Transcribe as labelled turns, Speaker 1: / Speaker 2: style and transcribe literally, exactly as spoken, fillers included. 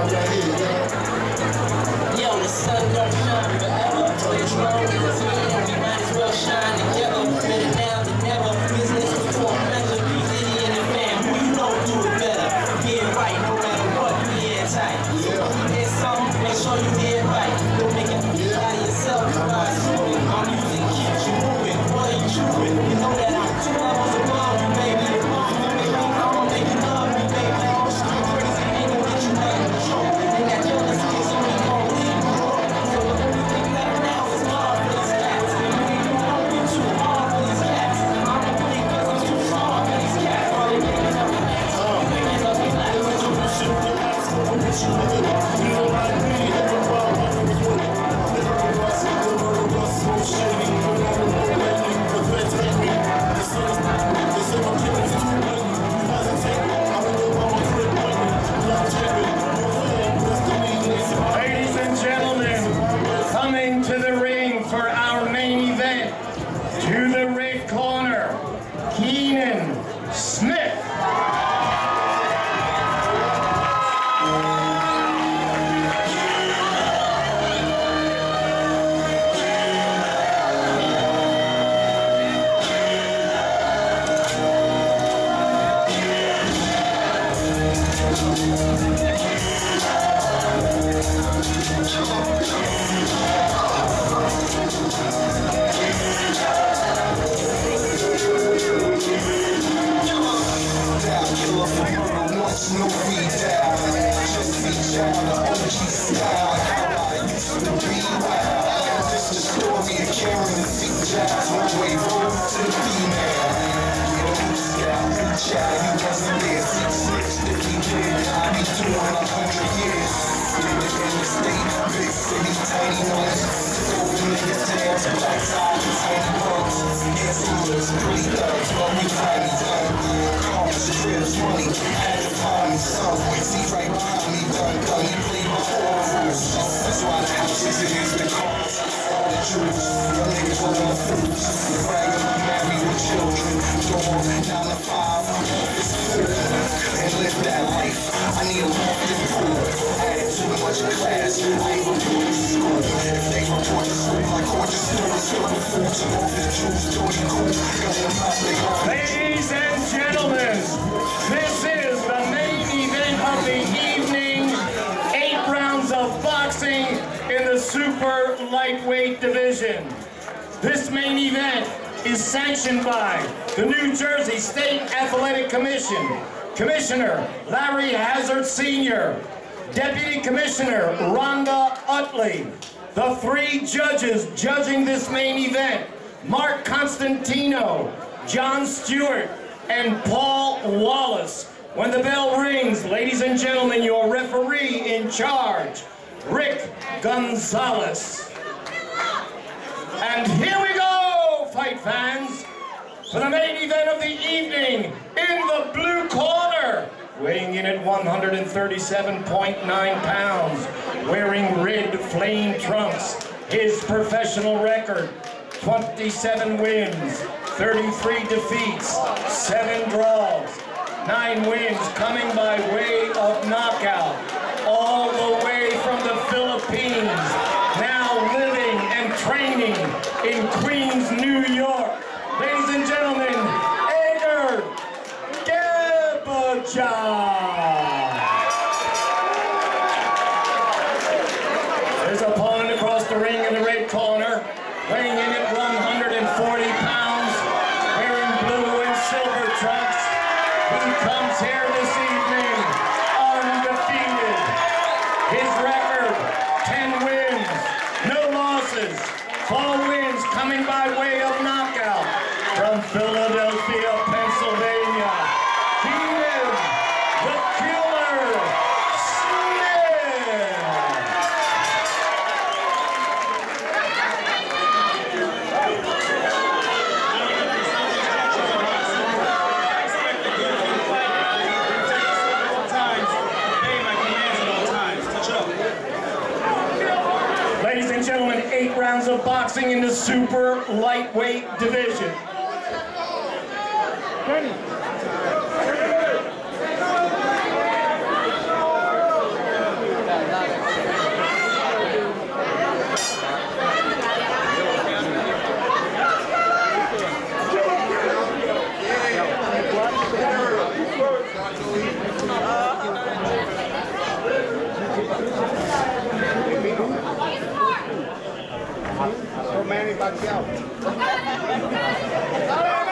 Speaker 1: Yo, the sun don't shine forever. So you're strong as a man, we might as well shine together. Better now than never. Business before pleasure. Be Diddy and the fam. Who you know do it better? Get it right, no matter what. Be airtight. So when you hear something, make sure you hear it right. Don't make it out of yourself. Rise slowly. My music keeps you moving. What are you chewing? You know that I'm two levels above you, baby. I'ma make you love me, baby. I'm street crazy. Ain't gonna get you nothing to show. And that jealousy is only gonna leave you broke. So the only thing left now is love for these cats. And when you won't be too hard for these cats. I'm gonna play cause I'm too strong for these cats. While they making up the ass. You making up the black. You shoot the ass. I'm gonna shoot the ass. You know what I mean? Every problem I was with. Never was it. The murder was so shady. But I don't know where you the feds hate me. The sun's not. They say my kid is too late. You hesitate. I don't know why my crib went. Love Jerry.
Speaker 2: Ladies and gentlemen, coming to the ring for our main event, to the red corner, Keenan Smith.
Speaker 3: No free down, just reach out, the O G style. How I used to be wild. This the story of Karen and Seek Jazz. One way road to the female. You know, scout, reach out, he wasn't there. Six six, if he did, I'd be doing a hundred years. In the interstate, big city, tiny ones. Old niggas dance, black ties, and tiny bugs. Handsomers, pretty thugs, but we tiny young. Cars, trips, money, had to find me some. See right behind me, done, done, he played my horrors. That's why the houses is the cars, all the jewels. Young niggas all on the fools. Bragging, married with children. Dog, nine to five, office food. And live that life, I need a lofty pool. Add too much class, I ain't gonna do this school. If they report to school, like gorgeous stories, fill with foods and office jewels, doing cool. Got them out, they are.
Speaker 2: Ladies and gentlemen, this is the main event of the evening. Eight rounds of boxing in the super lightweight division. This main event is sanctioned by the New Jersey State Athletic Commission, Commissioner Larry Hazard Senior, Deputy Commissioner Rhonda Utley. The three judges judging this main event, Mark Constantino, John Stewart, and Paul Wallace. When the bell rings, ladies and gentlemen, your referee in charge, Rick Gonzalez. And here we go, fight fans, for the main event of the evening. In the blue corner, weighing in at one hundred thirty-seven point nine pounds, wearing red flame trunks, his professional record, twenty-seven wins, thirty-three defeats, seven draws, nine wins coming by way of knockout, all the way from the Philippines, now living and training in Queens, New York. Ladies and gentlemen, Edgar Gabejan. His opponent across the ring in the red corner, weighing in at one hundred forty pounds, wearing blue and silver trunks. He comes here this evening undefeated. His record, ten wins, no losses, four wins coming by way of knockout. From Philadelphia, Pennsylvania, Keenan, the Killer Smith. Ladies and gentlemen, eight rounds of boxing in the super lightweight division.
Speaker 4: Manny Pacquiao.